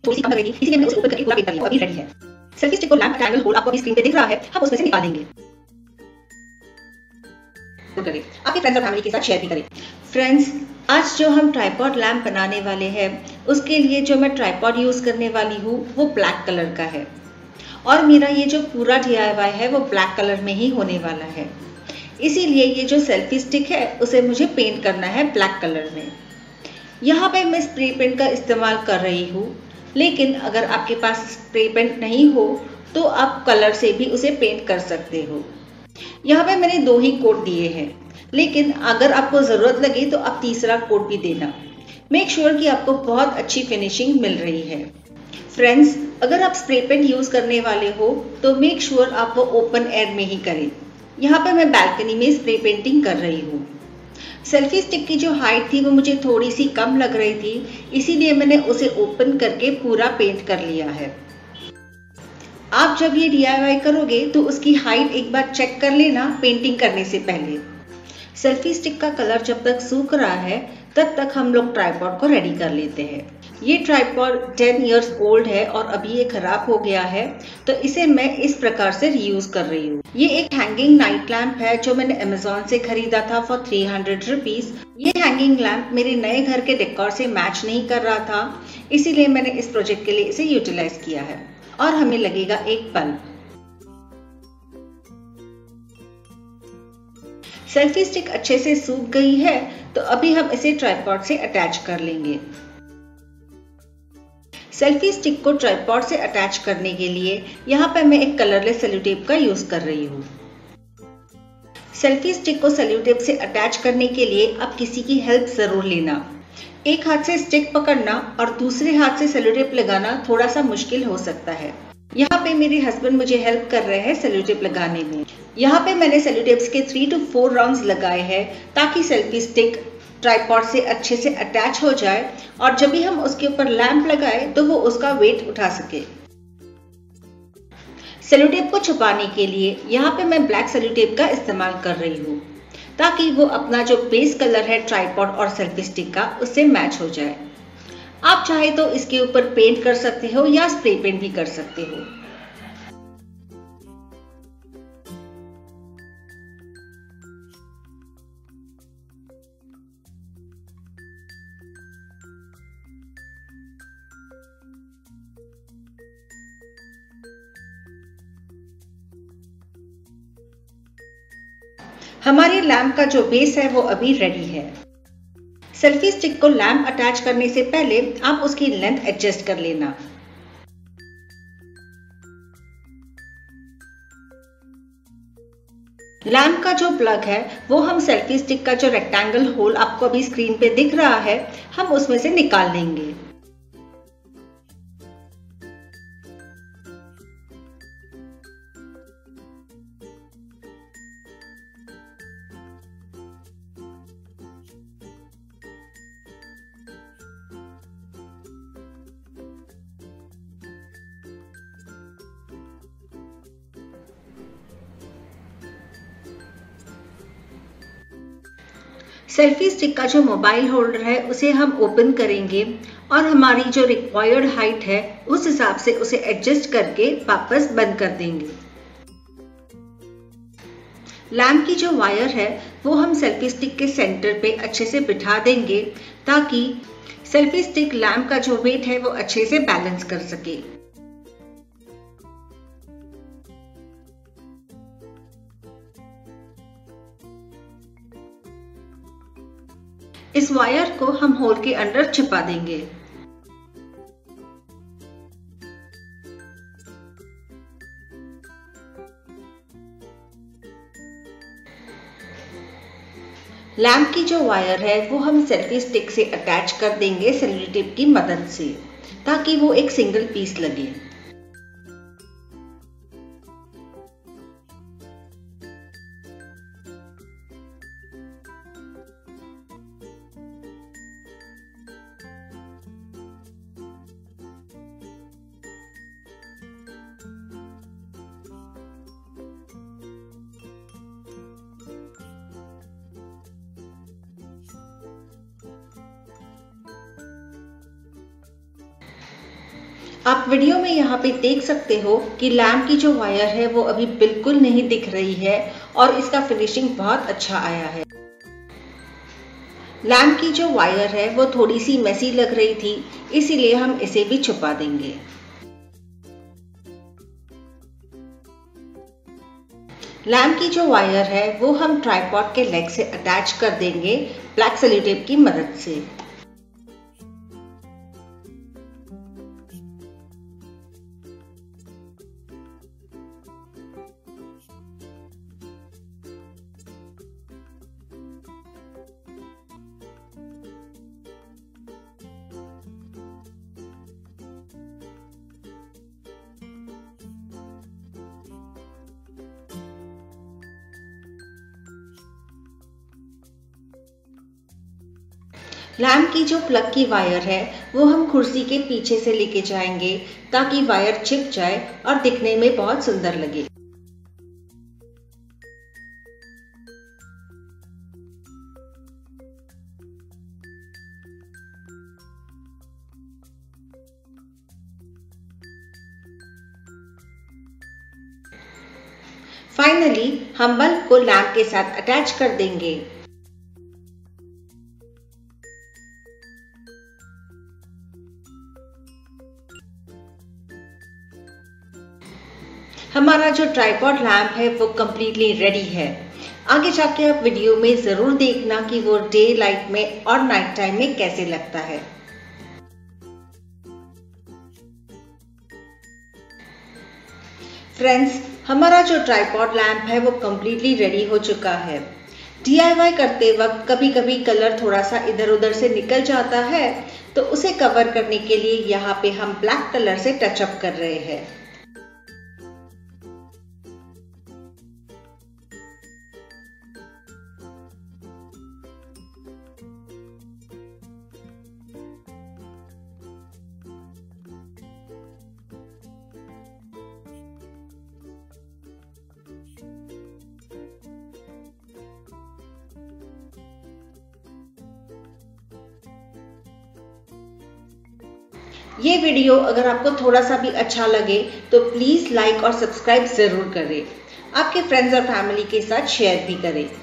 थोड़ी सी कम लगेगी, इसीलिए मैंने उसे ओपन करके पूरा पेंट कर लिया, अभी रेडी है। सेल्फी स्टिक को लैंप ट्रायंगल होल आपको अभी स्क्रीन पे दिख रहा है, हम उसमें से निकाल देंगे। आपके फ्रेंड्स और फैमिली के साथ शेयर भी करें। फ्रेंड्स, आज जो हम ट्राइपॉड लैंप बनाने वाले हैं, उसके लिए जो मैं ट्राइपॉड यूज करने वाली हूँ वो ब्लैक कलर का है और मेरा ये जो पूरा DIY है वो ब्लैक कलर में ही होने वाला है। इसीलिए ये जो सेल्फी स्टिक है उसे मुझे पेंट करना है ब्लैक कलर में। यहाँ पे मैं स्प्रे पेंट का इस्तेमाल कर रही हूँ, लेकिन अगर आपके पास स्प्रे पेंट नहीं हो तो आप कलर से भी उसे पेंट कर सकते हो। यहाँ पे मैंने 2 ही कोट दिए हैं, लेकिन अगर आपको जरूरत लगे तो आप तीसरा कोट भी देना। मेक श्योर कि आपको बहुत अच्छी फिनिशिंग मिल रही है। फ्रेंड्स, अगर आप स्प्रे पेंट यूज करने वाले हो तो मेक श्योर आप वो ओपन एयर में ही करें। यहाँ पे मैं बैल्कनी में स्प्रे पेंटिंग कर रही हूँ। सेल्फी स्टिक की जो हाइट थी वो मुझे थोड़ी सी कम लग रही थी, इसीलिए मैंने उसे ओपन करके पूरा पेंट कर लिया है। आप जब ये DIY करोगे तो उसकी हाइट एक बार चेक कर लेना पेंटिंग करने से पहले। सेल्फी स्टिक का कलर जब तक सूख रहा है तब तक हम लोग ट्राइपॉड को रेडी कर लेते हैं। ये ट्राइपॉड 10 इयर्स ओल्ड है और अभी ये खराब हो गया है, तो इसे मैं इस प्रकार से रीयूज कर रही हूँ। ये एक हैंगिंग नाइट लैम्प है जो मैंने अमेज़न से खरीदा था फॉर 300 रुपीज। ये हैंगिंग लैम्प मेरे नए घर के डेकोर से मैच नहीं कर रहा था, इसीलिए मैंने इस प्रोजेक्ट के लिए इसे यूटिलाइज किया है और हमें लगेगा एक बल्ब। सेल्फी स्टिक अच्छे से सूख गई है, तो अभी हम इसे ट्राइपॉड से अटैच कर लेंगे। सेल्फी स्टिक को ट्राइपॉड से अटैच करने के लिए यहाँ पे मैं एक कलरलेस सेलो टेप का यूज कर रही हूँ। सेल्फी स्टिक को सेलो टेप से अटैच करने के लिए आप किसी की हेल्प जरूर लेना। एक हाथ से स्टिक पकड़ना और दूसरे हाथ से सेलो टेप लगाना थोड़ा सा मुश्किल हो सकता है। यहाँ पे मेरे हस्बैंड मुझे हेल्प कर रहे हैं सेलो टेप लगाने में। यहाँ पे मैंने सेलो टेप्स के 3 to 4 राउंड्स लगाए हैं ताकि सेल्फी स्टिक ट्राइपॉड से अच्छे से अटैच हो जाए और जब भी हम उसके ऊपर लैंप लगाए तो वो उसका वेट उठा सके। सेलो टेप को छुपाने के लिए यहाँ पे मैं ब्लैक सेलो टेप का इस्तेमाल कर रही हूँ ताकि वो अपना जो बेस कलर है ट्राइपॉड और सेल्फी स्टिक का उससे मैच हो जाए। आप चाहे तो इसके ऊपर पेंट कर सकते हो या स्प्रे पेंट भी कर सकते हो। हमारे लैम्प का जो बेस है वो अभी रेडी है। सेल्फी स्टिक को लैंप अटैच करने से पहले आप उसकी लेंथ एडजस्ट कर लेना। लैंप का जो प्लग है वो हम सेल्फी स्टिक का जो रेक्टेंगल होल आपको अभी स्क्रीन पे दिख रहा है, हम उसमें से निकाल देंगे। सेल्फी स्टिक का जो मोबाइल होल्डर है उसे हम ओपन करेंगे और हमारी जो रिक्वायर्ड हाइट है उस हिसाब से उसे एडजस्ट करके वापस बंद कर देंगे। लैंप की जो वायर है वो हम सेल्फी स्टिक के सेंटर पे अच्छे से बिठा देंगे ताकि सेल्फी स्टिक लैंप का जो वेट है वो अच्छे से बैलेंस कर सके। इस वायर को हम होल के अंदर छिपा देंगे। लैंप की जो वायर है वो हम सेल्फी स्टिक से अटैच कर देंगे सेलो टेप की मदद से ताकि वो एक सिंगल पीस लगे। आप वीडियो में यहाँ पे देख सकते हो कि लैम्प की जो वायर है वो अभी बिल्कुल नहीं दिख रही है और इसका फिनिशिंग बहुत अच्छा आया है। लैम्प की जो वायर है वो थोड़ी सी मेसी लग रही थी, इसीलिए हम इसे भी छुपा देंगे। लैम्प की जो वायर है वो हम ट्राइपॉड के लेग से अटैच कर देंगे ब्लैक सेलो टेप की मदद से। लैम्प की जो प्लग की वायर है वो हम कुर्सी के पीछे से लेके जाएंगे ताकि वायर चिप जाए और दिखने में बहुत सुंदर लगे। फाइनली हम बल्ब को लैम्प के साथ अटैच कर देंगे। हमारा जो ट्राइपॉड लैम्प है वो कंप्लीटली रेडी है। आगे जाके आप वीडियो में जरूर देखना कि वो डे लाइट में और नाइट टाइम में कैसे लगता है। फ्रेंड्स, हमारा जो ट्राइपॉड लैम्प है वो कंप्लीटली रेडी हो चुका है। DIY करते वक्त कभी कभी कलर थोड़ा सा इधर उधर से निकल जाता है, तो उसे कवर करने के लिए यहाँ पे हम ब्लैक कलर से टचअप कर रहे हैं। ये वीडियो अगर आपको थोड़ा सा भी अच्छा लगे तो प्लीज लाइक और सब्सक्राइब जरूर करें। आपके फ्रेंड्स और फैमिली के साथ शेयर भी करें।